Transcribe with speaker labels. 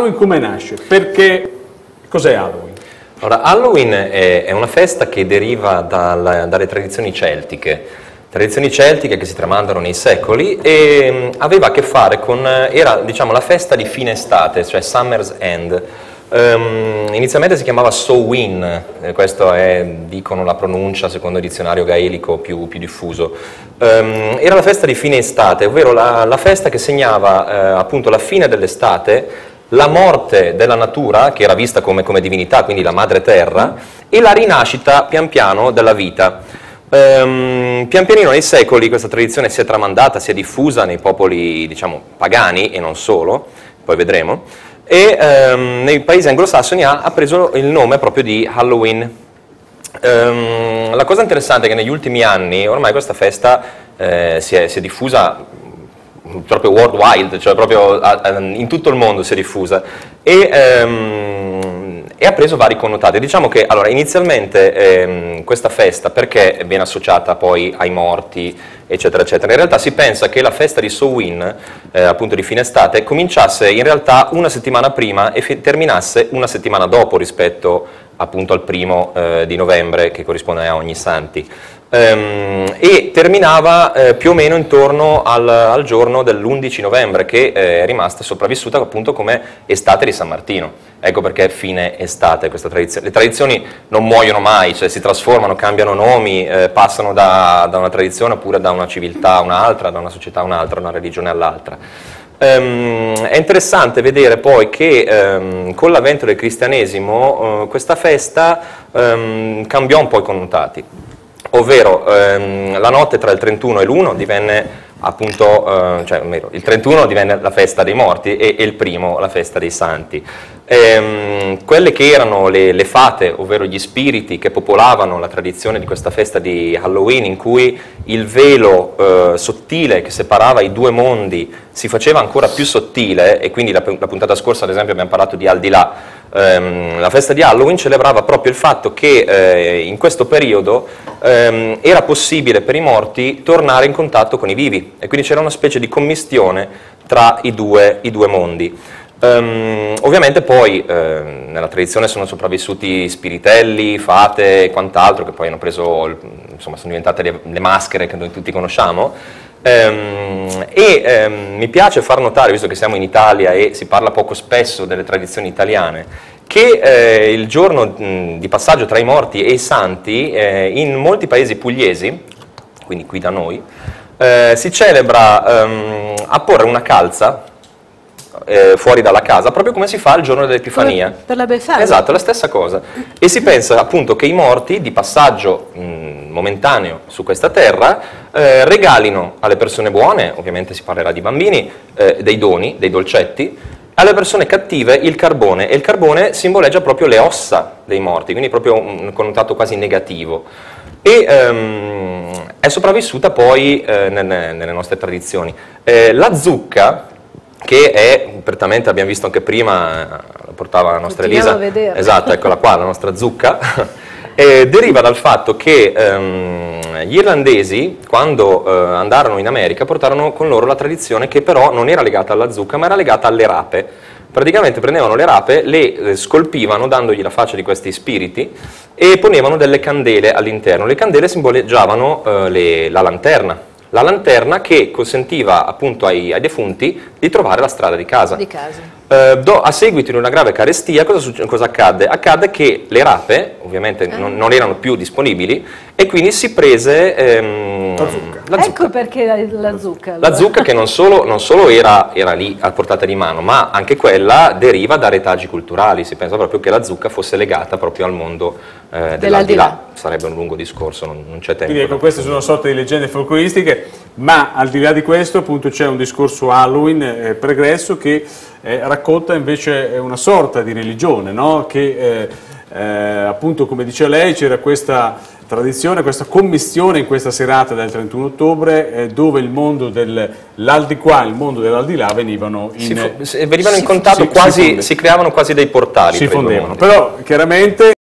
Speaker 1: Halloween come nasce? Perché cos'è Halloween?
Speaker 2: Allora, Halloween è una festa che deriva dalle tradizioni celtiche che si tramandano nei secoli e aveva a che fare con, era diciamo la festa di fine estate, cioè Summer's End. Inizialmente si chiamava Samhain, questo è, dicono, la pronuncia secondo il dizionario gaelico più diffuso. Era la festa di fine estate, ovvero la festa che segnava appunto la fine dell'estate, la morte della natura, che era vista come divinità, quindi la madre terra, e la rinascita pian piano della vita. Pian pianino nei secoli questa tradizione si è tramandata, si è diffusa nei popoli, diciamo, pagani e non solo, poi vedremo, e nei paesi anglosassoni ha preso il nome proprio di Halloween. La cosa interessante è che negli ultimi anni ormai questa festa si è diffusa proprio worldwide, cioè proprio in tutto il mondo si è diffusa e ha preso vari connotati. Diciamo che allora, inizialmente questa festa, perché viene associata poi ai morti, eccetera, eccetera, in realtà si pensa che la festa di Samhain, appunto di fine estate, cominciasse in realtà una settimana prima e terminasse una settimana dopo rispetto appunto al 1° di novembre, che corrisponde a Ogni Santi. E terminava più o meno intorno al giorno dell'11 novembre, che è rimasta sopravvissuta appunto come estate di San Martino. Ecco perché è fine estate questa tradizione. Le tradizioni non muoiono mai, cioè si trasformano, cambiano nomi, passano da una tradizione oppure da una civiltà a un'altra, da una società a un'altra, da una religione all'altra. È interessante vedere poi che con l'avvento del cristianesimo questa festa cambiò un po' i connotati, ovvero la notte tra il 31 e l'1 divenne appunto, il 31 divenne la festa dei morti e il 1° la festa dei santi. Quelle che erano le fate, ovvero gli spiriti che popolavano la tradizione di questa festa di Halloween, in cui il velo sottile che separava i due mondi si faceva ancora più sottile, e quindi la puntata scorsa ad esempio abbiamo parlato di Aldilà. La festa di Halloween celebrava proprio il fatto che in questo periodo era possibile per i morti tornare in contatto con i vivi, e quindi c'era una specie di commistione tra i due mondi. Ovviamente poi nella tradizione sono sopravvissuti spiritelli, fate e quant'altro, che poi hanno preso, insomma, sono diventate le maschere che noi tutti conosciamo. Mi piace far notare, visto che siamo in Italia e si parla poco spesso delle tradizioni italiane, che il giorno di passaggio tra i morti e i santi in molti paesi pugliesi, quindi qui da noi, si celebra a porre una calza fuori dalla casa, proprio come si fa il giorno dell'Epifania.
Speaker 3: Per la Befana.
Speaker 2: Esatto, la stessa cosa. E si pensa appunto che i morti di passaggio momentaneo su questa terra regalino alle persone buone, ovviamente si parlerà di bambini, dei doni, dei dolcetti, alle persone cattive il carbone, e il carbone simboleggia proprio le ossa dei morti, quindi proprio un connotato quasi negativo. E è sopravvissuta poi nelle nostre tradizioni. La zucca, che è, prettamente abbiamo visto anche prima, la portava la nostra Elisa, esatto, eccola qua, la nostra zucca, deriva dal fatto che gli irlandesi, quando andarono in America, portarono con loro la tradizione che però non era legata alla zucca, ma era legata alle rape. Praticamente prendevano le rape, le scolpivano dandogli la faccia di questi spiriti e ponevano delle candele all'interno. Le candele simboleggiavano la lanterna. La lanterna che consentiva appunto ai defunti di trovare la strada di casa. A seguito di una grave carestia cosa accadde? Accadde che le rape ovviamente non erano più disponibili e quindi si prese la zucca.
Speaker 3: Ecco perché la zucca. Allora.
Speaker 2: La zucca che non solo era lì a portata di mano, ma anche quella deriva da retaggi culturali. Si pensa proprio che la zucca fosse legata proprio al mondo dell'aldilà. Sarebbe un lungo discorso, non c'è tempo.
Speaker 1: Quindi ecco, queste sono una sorta di leggende folcloristiche, ma al di là di questo appunto c'è un discorso Halloween pregresso che racconta invece una sorta di religione, no? Che appunto, come dice lei, c'era questa tradizione, questa commistione in questa serata del 31 ottobre dove il mondo dell'aldilà e il mondo dell'aldilà venivano in contatto,
Speaker 2: si creavano quasi dei portali.
Speaker 1: Si fondevano, però chiaramente